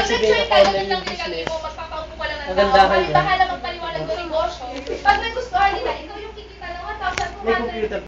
mag-try ka, online ganun lang din business. mo, magpapaupo ka lang ng tao. Magandahan Kami yan. bahala magpaliwanag ng negosyo. Pag nagustuhan nila, ikaw yung kikita ng 1,200. May computer